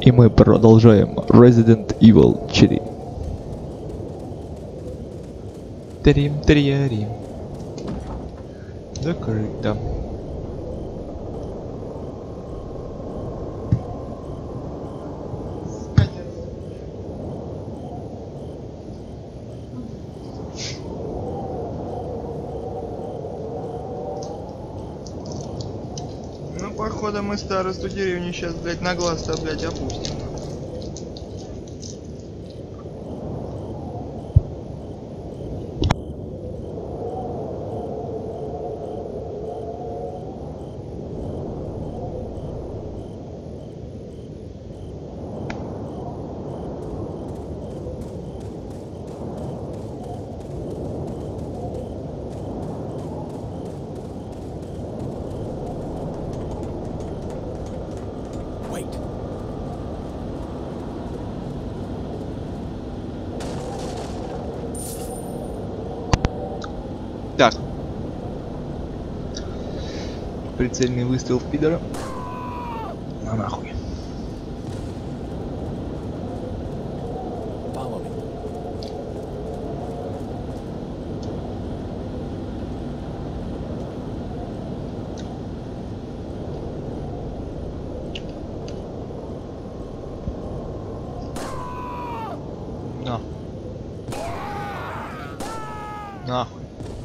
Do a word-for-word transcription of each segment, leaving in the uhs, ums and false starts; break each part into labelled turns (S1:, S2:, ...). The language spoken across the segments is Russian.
S1: И мы продолжаем Resident Evil четыре. Трим триарим. Закрыто.
S2: Ну, походу, мы старосту деревни сейчас, блядь, на глаз-то, блядь, опустим.
S1: Так. Прицельный выстрел в пидора. На нахуй. На. Нахуй.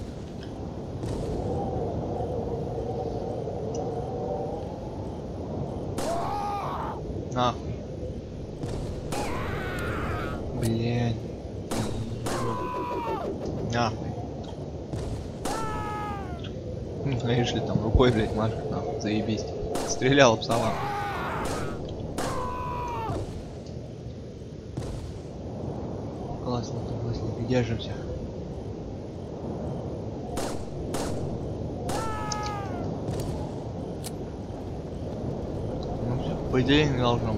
S1: Нахуй. Блядь. Нахуй. Ну, знаешь ли, там рукой, блядь, машет, нахуй, заебись. Стрелял б сама. Классно, классно, держимся. По идее не должно быть.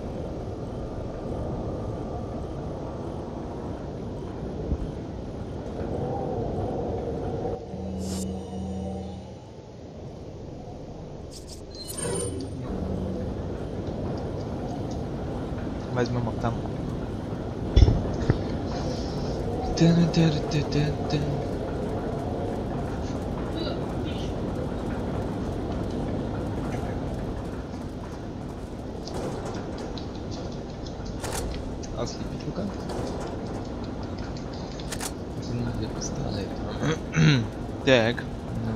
S1: Возьмем оптам. Ослепить рука. Для пистолета. Так.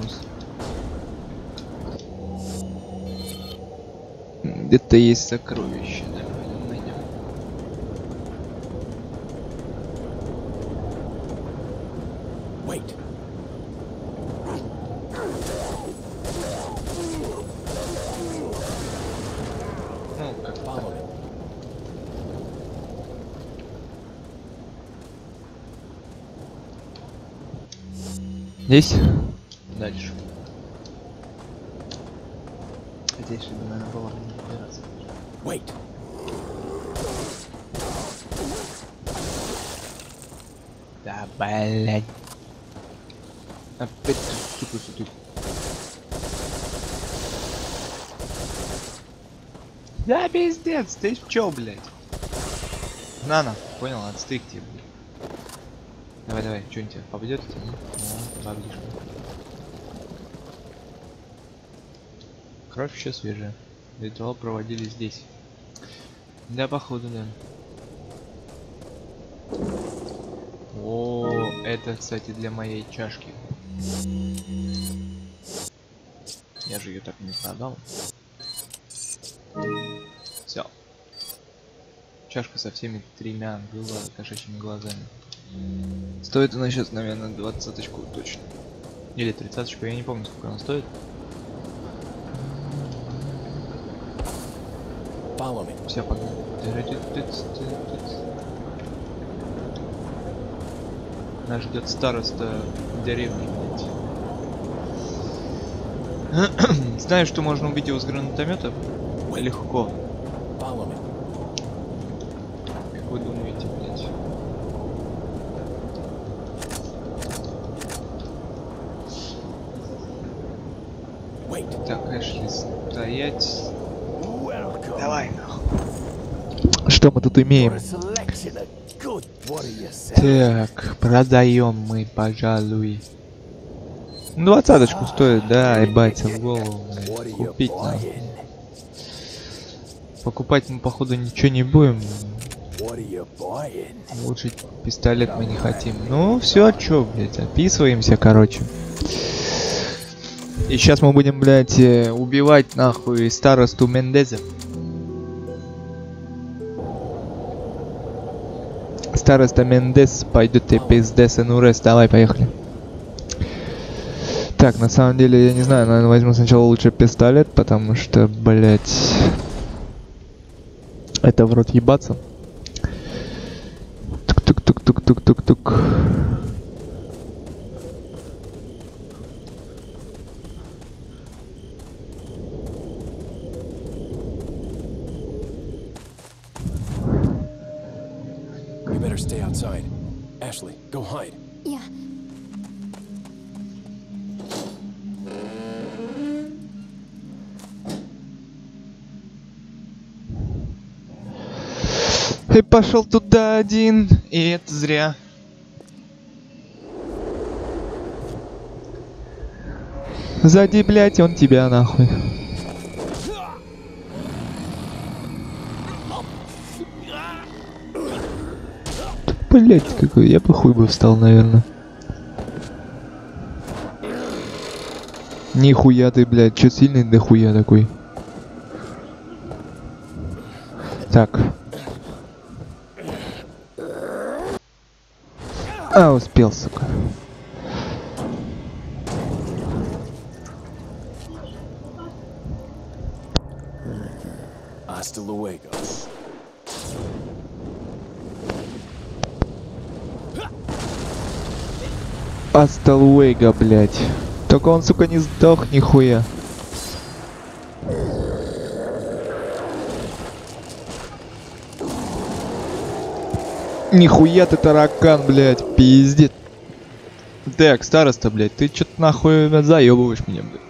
S1: Где-то есть сокровище, да, найдем. Wait. Ну, как follow me. Здесь? Дальше. Здесь же, наверное, было не разбираться. Wait. Да, блядь. Опять тупо сюда. Да, пиздец, ты чё, блядь? На-на, понял, отстык тебе, блядь. Давай, давай, что-нибудь попадет? Ну, победишь. Кровь еще свежая. Ритуал проводили здесь. Да, походу, да. О, это, кстати, для моей чашки. Я же ее так не продал. Все. Чашка со всеми тремя глазами, кошачьими глазами. Стоит она сейчас, наверное, двадцаточку точно. Или тридцаточку, я не помню, сколько она стоит. Все, погнали. Нас ждет староста деревни. Знаю, что можно убить его с гранатомета легко. Как вы думаете, блядь? Так, Эшли, стоять. Давай, нахуй. Что мы тут имеем? Так, продаем мы, пожалуй. Двадцаточку стоит, да, ебать, в голову. Блядь. Купить надо. Покупать мы, походу, ничего не будем. Улучшить пистолет мы не хотим. Ну, все, чё, блядь, описываемся, короче. И сейчас мы будем, блядь, убивать, нахуй, старосту Мендеза. Староста Мендес, пойдет ты пиздец, Энурес, давай, поехали. Так, на самом деле, я не знаю, наверное, возьму сначала лучше пистолет, потому что, блядь, это в рот ебаться. Тук-тук-тук-тук-тук-тук-тук.
S3: You better stay outside. Ashley, go hide.
S4: Yeah.
S1: И пошел туда один, и это зря. Сзади, блять, он тебя нахуй. Блять, какой, я бы хуй бы встал, наверное. Нихуя ты, блядь, чё сильный дохуя такой. Так. А, успел, сука.
S3: Hasta luego.
S1: Hasta luego, блядь. Только он, сука, не сдох нихуя. Нихуя ты таракан, блядь, пиздец. Так, староста, блядь, ты чё-то нахуй заебываешь меня, блядь.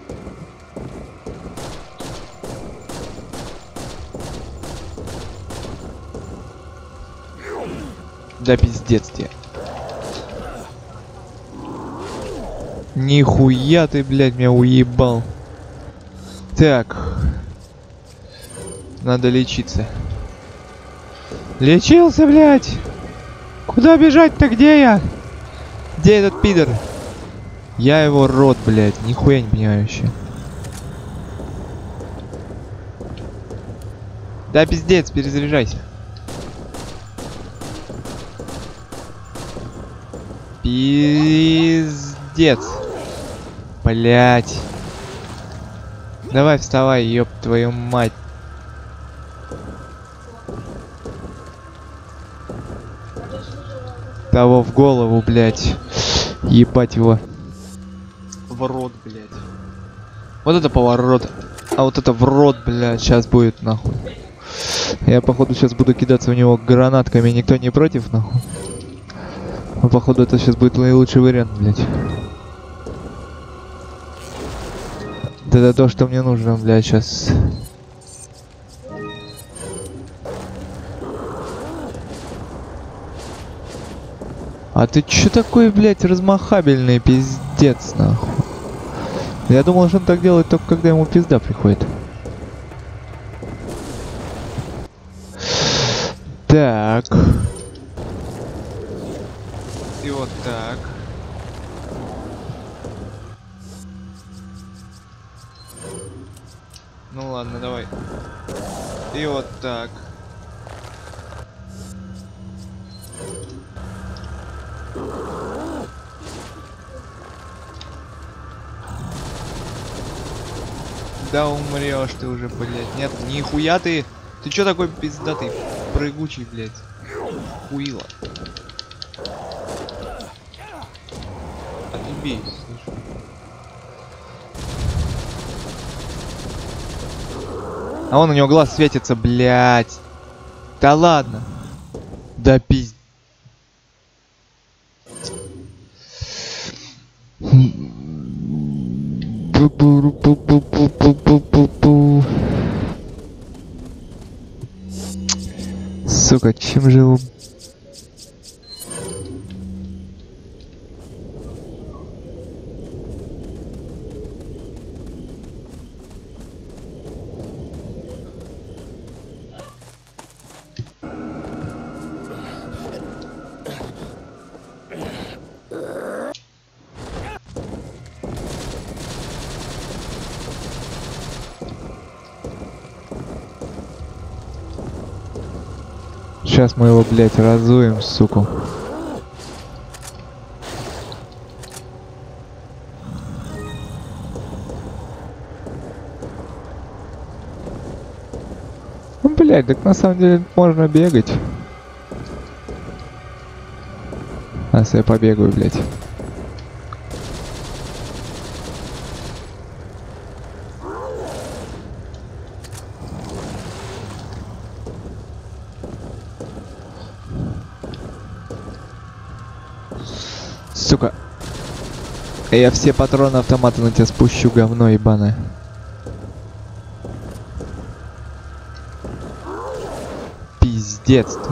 S1: Да пиздец тебе. Нихуя ты, блядь, меня уебал. Так. Надо лечиться. Лечился, блядь. Куда бежать-то, где я? Где этот пидор? Я его рот, блядь, нихуя не понимаю вообще. Да пиздец, перезаряжайся. Пиздец. Блять. Давай вставай, ёб твою мать. Того в голову, блять. Ебать его. В рот, блять. Вот это поворот. А вот это в рот, блять, сейчас будет нахуй. Я походу сейчас буду кидаться в него гранатками. Никто не против, нахуй. Но походу это сейчас будет наилучший вариант, блять. Это то, что мне нужно, блядь, сейчас. А ты чё такой, блядь, размахабельный, пиздец, нахуй? Я думал, что он так делает только когда ему пизда приходит. Так. И вот так. Ну ладно, давай. И вот так. Да умрешь ты уже, блядь. Нет, нихуя ты. Ты чё такой пиздатый, прыгучий, блядь? Хуила. Отъебись, слышь. А вон у него глаз светится, блядь. Да ладно. Да пиздец. Сука, чем же его... Сейчас мы его, блядь, разуем, суку. Ну, блядь, так на самом деле можно бегать. А я побегаю, блядь. Сука. Я все патроны автомата на тебя спущу, говно ебаное. Пиздец ты.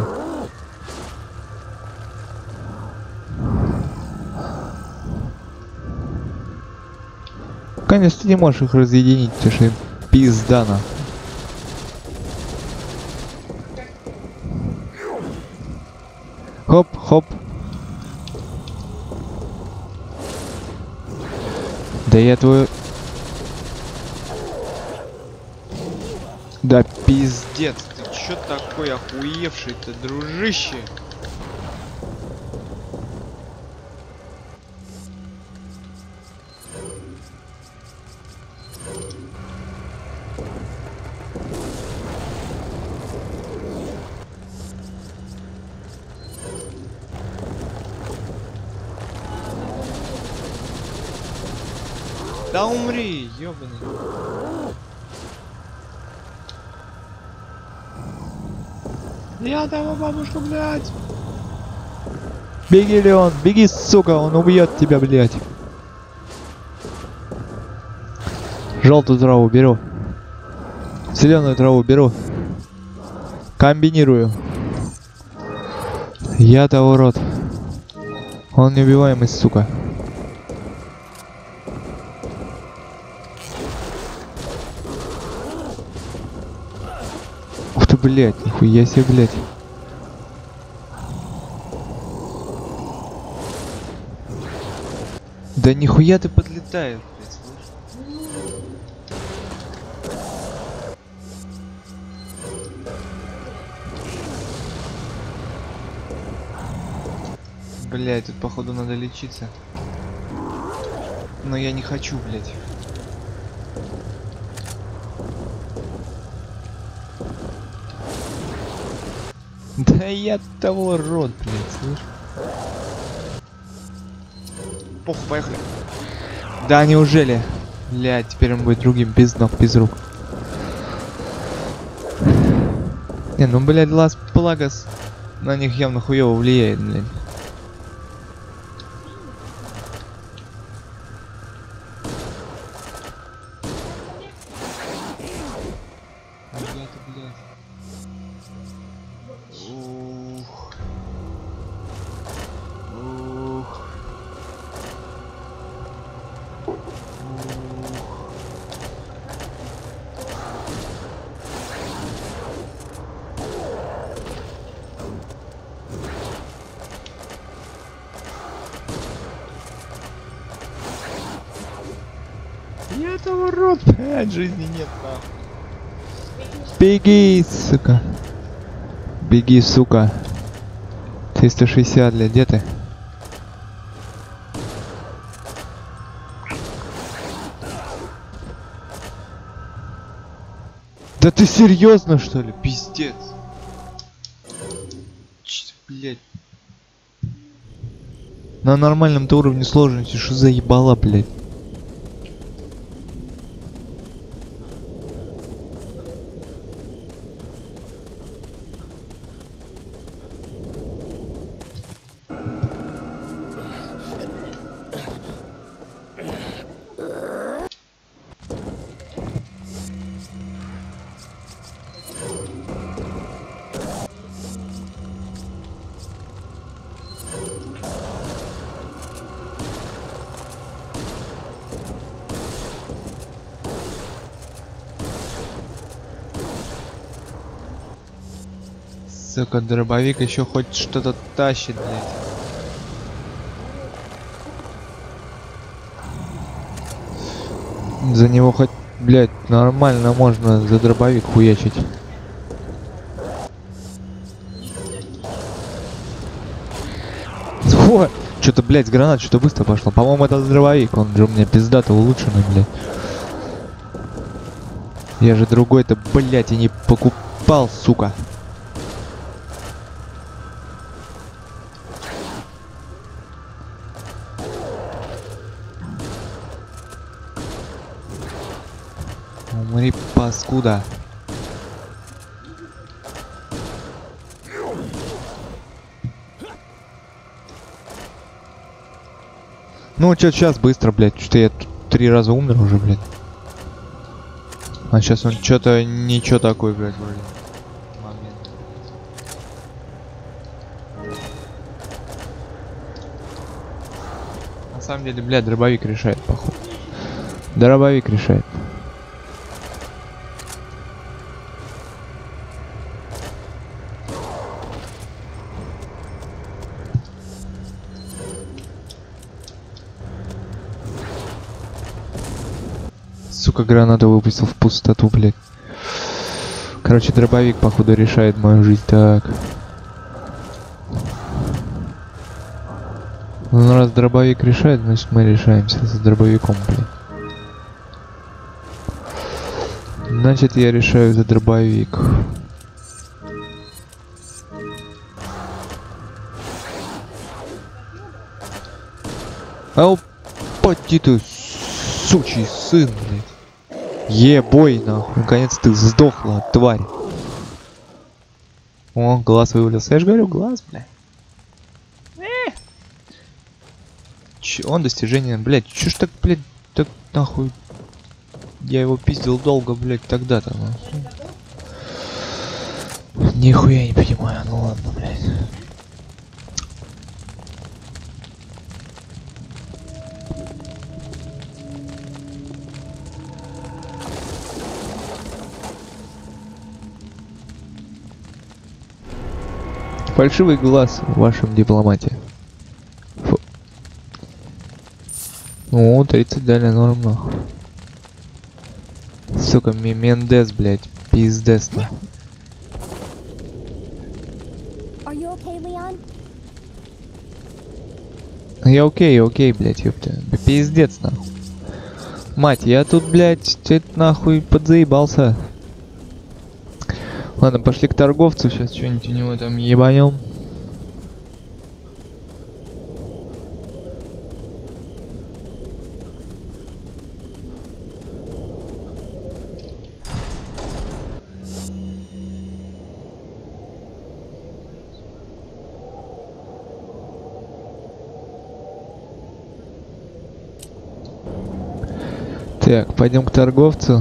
S1: Конечно, ты не можешь их разъединить, потому что им пизда нахуй. Хоп, хоп. Да я твою... Да пиздец, ты чё такой охуевший-то, дружище? Да умри, ёбаный. Я того бабушку, блядь. Беги, Леон, беги, сука, он убьет тебя, блядь. Желтую траву беру. Зеленую траву беру. Комбинирую. Я-то урод. Он неубиваемый, сука. Ух ты, блядь, нихуя себе, блядь. Да нихуя ты подлетаешь, блядь, слышишь? Блядь, тут походу надо лечиться. Но я не хочу, блядь. Да я того рот, блядь, слышишь? Похуй, поехали. Да неужели? Блядь, теперь он будет другим, без ног, без рук. Не, ну, блядь, Лас Плагас на них явно хуёво влияет, блядь. Я этого рот, блядь, жизни нет, нахуй. Беги, сука. Беги, сука. триста шестьдесят, блядь, где ты? Да ты серьезно, что ли? Пиздец. Ч, блядь. На нормальном-то уровне сложности, что за ебала, блядь? Сука, дробовик еще хоть что-то тащит, блядь. За него хоть, блядь, нормально можно за дробовик хуячить. О, что-то, блядь, с гранат что-то быстро пошло. По-моему, это дробовик, он же у меня пиздато улучшенный, блядь. Я же другой-то, блядь, и не покупал, сука. Умри, паскуда. Ну, чё, сейчас быстро, блядь. Что-то я тут три раза умер уже, блядь. А сейчас он что-то ничего такой, блядь, вроде. Момент. На самом деле, блядь, дробовик решает, походу. Дробовик решает. Сука, гранату выпустил в пустоту, блядь. Короче, дробовик, походу, решает мою жизнь. Так. Ну, раз дробовик решает, значит мы решаемся с дробовиком, блядь. Значит, я решаю за дробовик. Ау, поди ты, сучий сын, блядь. Ебой, нахуй. Наконец ты сдохла, тварь. О, глаз вывалился. Я же говорю, глаз, блядь. Э. Че, он достижение, блядь. Чё ж так, блядь, так нахуй. Я его пиздил долго, блядь, тогда-то. Ну. Нихуя не понимаю, ну ладно, блядь. Фальшивый глаз в вашем дипломате. Фу. О, тридцать дали норм, нахуй. Сука, Мендес, блядь, пиздец, нахуй. Я окей, окей, блядь, ёпта. Пиздец, нахуй. Мать, я тут, блядь, это нахуй подзаебался. Ладно, пошли к торговцу, сейчас что-нибудь у него там ебанем. Так, пойдем к торговцу.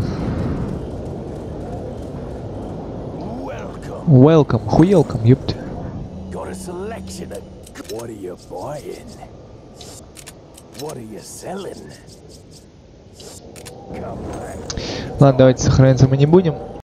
S1: Welcome, хуелком, ёпта.
S3: Got a selection of... What are you buying? What are you selling? Come back.
S1: Ладно, давайте сохраняться мы не будем.